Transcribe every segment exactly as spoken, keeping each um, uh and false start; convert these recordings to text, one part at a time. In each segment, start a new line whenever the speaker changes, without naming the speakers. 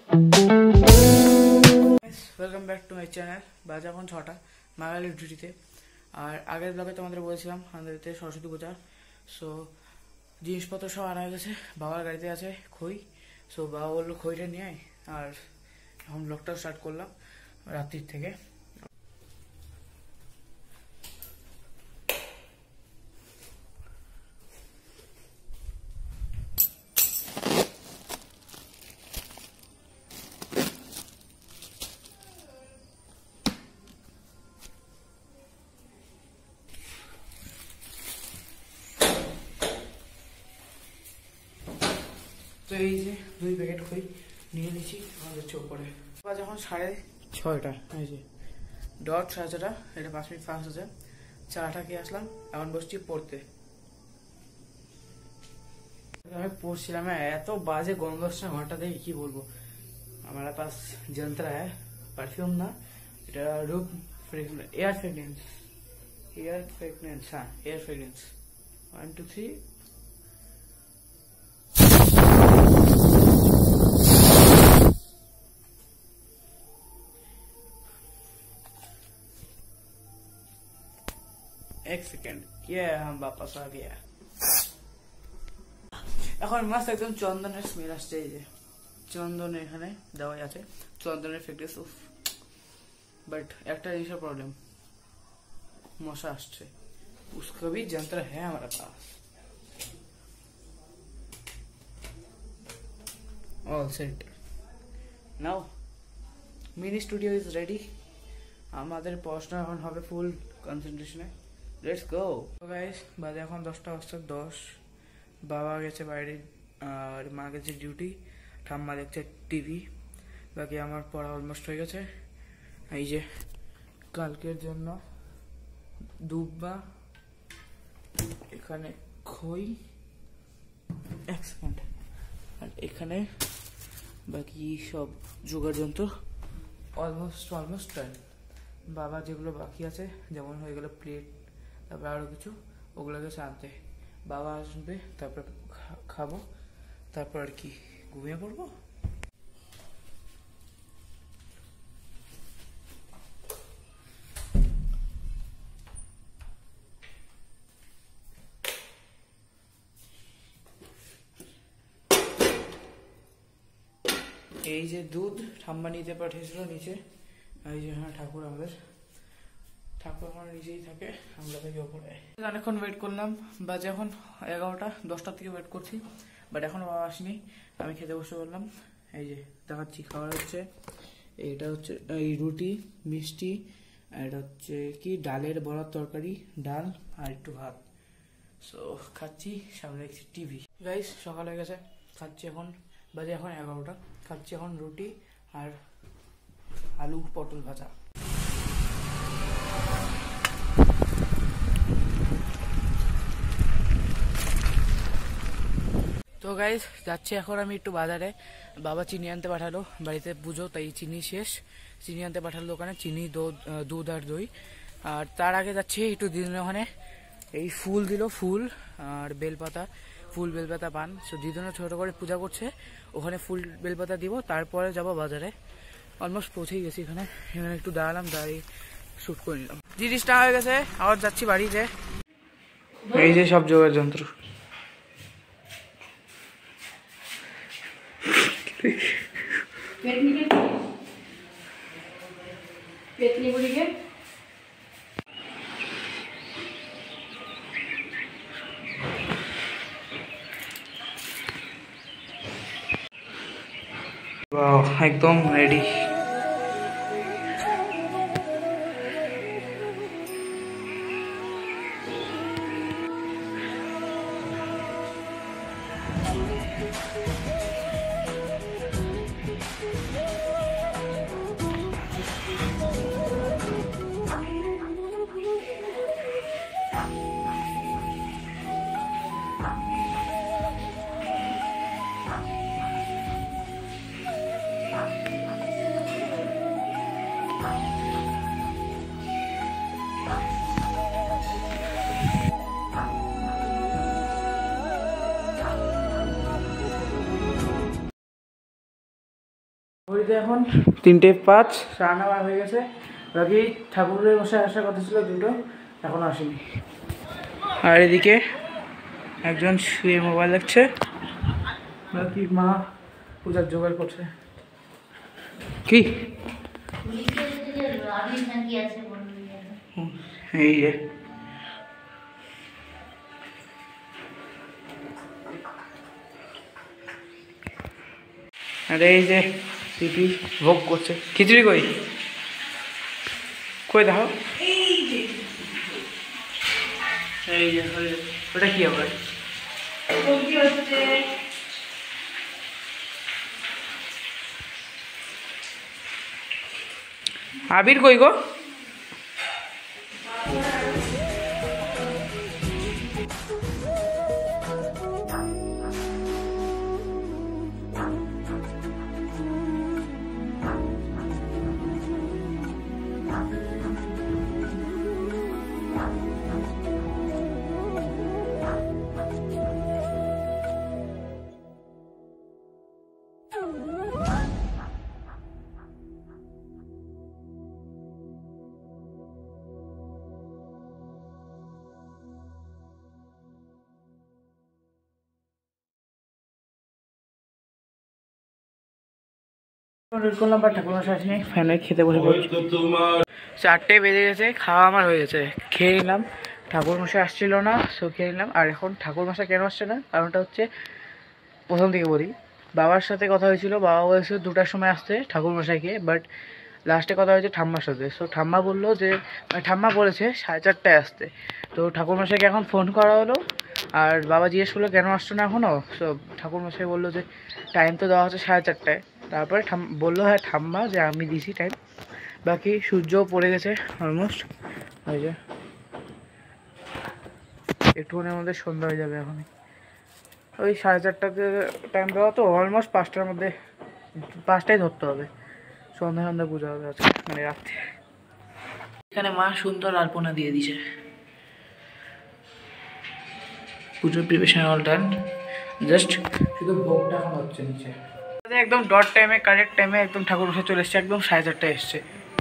Welcome back to my channel. বাজে এখন ছটা, বাঙালির ডিউটিতে। আর আগের ব্লগে তোমাদের বলেছিলাম আমাদেরতে সরস্বতী পূজা। সো জিনিসপত্র সব আনা হয়ে গেছে, বাবার গাড়িতে আছে খই। সো বাবা বললো খইটা নিয়ে আয়, আর এখন ব্লগটা স্টার্ট করলাম রাত্রির থেকে। তো এই যে দুই প্যাকেট খই নিয়ে নিচ্ছি আমাদের চোখ করে। যখন সাড়ে ছয়টা, এই যে ডট সাড়ে ছটা, এটা পাঁচ মিনিট ফাস্ট আছে। চাটা খেয়ে আসলাম, এখন বসছি পড়তে। আমি পড়ছিলাম, এত বাজে গন্ধ আসছে ঘরটা দেখে কি বলবো। আমার পাস যন্ত্র হ্যাঁ, পারফিউম না, এটা room air fragrance, air fragrance, হ্যাঁ air fragrance. One two three. एक सेकेंड, ये हम वापस आ गया। এখন মাস্ট একদম চন্দনের স্মেল আসছে। এই যে চন্দন এখানে দেওয়াই আছে, চন্দনের ফ্রেগনেন্স। উফ, বাট একটা জিনিসের প্রবলেম, মশা আসছে। उसका भी यंत्र है हमारे पास। All set now, mini studio is ready. আমাদের পড়াশোনা এখন হবে ফুল কনসেন্ট্রেশনে। Let's go guys. বাজে এখন দশটা বাজতে দশ। বাবা গেছে বাইরে আর মা গেছে ডিউটি, ঠাম্মা দেখছে টিভি। বাকি আমার পড়া অলমোস্ট হয়ে গেছে। এই যে কালকের জন্য দুব্বা, এখানে খই, এক সেকেন্ড, আর এখানে বাকি সব জোগাড় যন্ত্র অলমোস্ট অলমোস্ট ডান। বাবা যেগুলো বাকি আছে, যেমন হয়ে গেল প্লেট, তারপর আরও কিছু, ওগুলোকে আনতে। বাবা আসবে, তারপর খাবো, তারপর আর কি ঘুমিয়ে পড়বো। এই যে দুধ ঠাম্মা নিতে পাঠিয়েছিল নিচে। এই যে হ্যাঁ ঠাকুর, আমাদের ঠাকুর আমার নিচেই থাকে, আমরা থেকে ওপরে। অনেকক্ষণ ওয়েট করলাম, বাজে এখন এগারোটা, দশটার থেকে ওয়েট করছি, বাট এখনো বাবা আসেনি। আমি খেতে বসে বললাম। এই যে দেখাচ্ছি খাবার হচ্ছে, এইটা হচ্ছে এই রুটি, মিষ্টি, আর এটা হচ্ছে কি ডালের বড়ার তরকারি, ডাল আর একটু ভাত। সো খাচ্ছি, সামনে দেখছি টিভি। গাইস সকাল হয়ে গেছে, খাচ্ছি এখন, বাজে এখন এগারোটা। খাচ্ছি এখন রুটি আর আলু পটল ভাজা। তো গাইস যাচ্ছি এখন আমি একটু বাজারে। বাবা চিনি আনতে পাঠালো, বাড়িতে পুজো তাই চিনি শেষ। চিনি আনতে পাঠালো দোকানে, চিনি, দুধ আর দই। আর তার আগে যাচ্ছি একটু দিদুনের ওখানে, এই ফুল দিল, ফুল আর বেলপাতা, ফুল বেলপাতা পান। সো দিদুনের ছোট করে পূজা করছে, ওখানে ফুল বেলপাতা দিব, তারপরে যাব বাজারে। অলমোস্ট পৌঁছেই গেছি এখানে। এখানে একটু দাঁড়ালাম, দাঁড়িয়ে শুট করে নিলাম। জিনিসটা হয়ে গেছে, আবার যাচ্ছি বাড়িতে। এই যে সব জোগাড় যন্ত্র। পেতনি বুড়িকে একদম রেডি। ঘড়িতে এখন তিনটে পাঁচ, রান্না বার হয়ে গেছে। বাকি ঠাকুরের বসে আসার কথা ছিল দুটো, এখনো আসেনি। আর এদিকে একজন শুয়ে মোবাইল দেখছে, বাকি মা পূজার জোগাড় করছে। কি এই যে আরে এই যে পিপি ভোগ করছে। খিচুড়ি কই কই দেখো, এই যে ওটা কি হবে? আবির কই গো? করলাম বা ঠাকুর মশাই আসেনি, ফ্যানে খেতে বসে পড়ছি। চারটে বেজে গেছে, খাওয়া আমার হয়ে গেছে, খেয়ে নিলাম। ঠাকুর মশাই আসছিল না, সো খেয়ে নিলাম। আর এখন ঠাকুর মশাই কেন আসছে না, কারণটা হচ্ছে প্রথম থেকে বলি। বাবার সাথে কথা হয়েছিল, বাবা বলেছিল দুটার সময় আসতে ঠাকুর মশাইকে, বাট লাস্টে কথা হয়েছে ঠাম্মার সাথে। সো ঠাম্মা বললো যে, মানে ঠাম্মা বলেছে সাড়ে চারটায় আসতে। তো ঠাকুর মশাইকে এখন ফোন করা হলো, আর বাবা জিজ্ঞেস করলো কেন আসছো না এখনও। সো ঠাকুর মশাই বললো যে টাইম তো দেওয়া হচ্ছে সাড়ে চারটায়। তারপরে ঠাম বললো হ্যাঁ ঠাম্মা যে আমি দিছি টাইম। বাকি সূর্যও পড়ে গেছে অলমোস্ট, ওই যে একটুখানির মধ্যে সন্ধ্যা হয়ে যাবে। এখন ওই সাড়ে চারটাতে টাইম দেওয়া, তো অলমোস্ট পাঁচটার মধ্যে, পাঁচটায় ধরতে হবে, সন্ধ্যা সন্ধ্যা পূজা হবে আজকে, মানে রাত্রে। এখানে মা সুন্দর আলপনা দিয়ে দিছে, পুজোর প্রিপারেশন অল ডান, জাস্ট শুধু ভোগটা এখন হচ্ছে নিচে। একদম ডট টাইমে, কারেক্ট টাইমে একদম ঠাকুর বসে চলে এসছে, একদম সাড়ে চারটায় এসছে।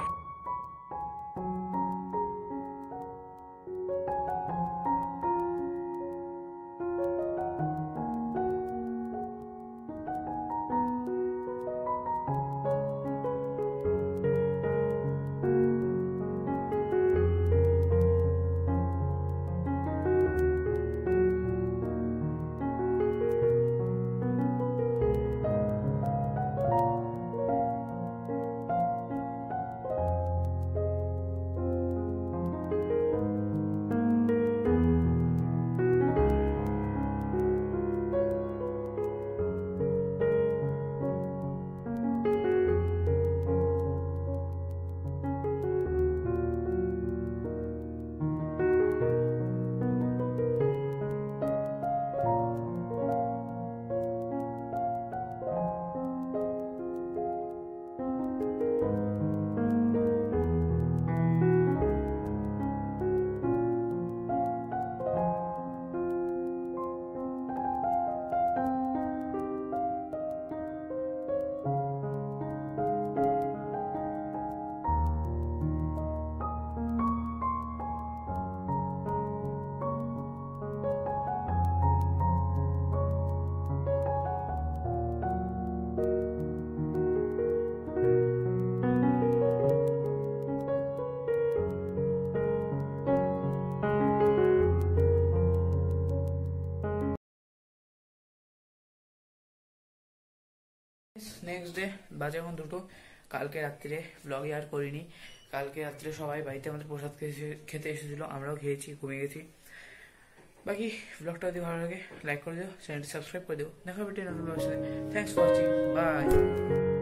নেক্সট ডে বাজে এখন দুটো। কালকে রাত্রে ব্লগে আর করিনি, কালকে রাত্রে সবাই বাড়িতে আমাদের প্রসাদ খেতে এসেছিলো, আমরাও খেয়েছি, ঘুমিয়ে গেছি। বাকি ব্লগটা যদি ভালো লাগে লাইক করে দিও, চ্যানেলটি সাবস্ক্রাইব করে দিও। দেখা হবে নতুন ব্লগের সাথে। Thanks for watching, by.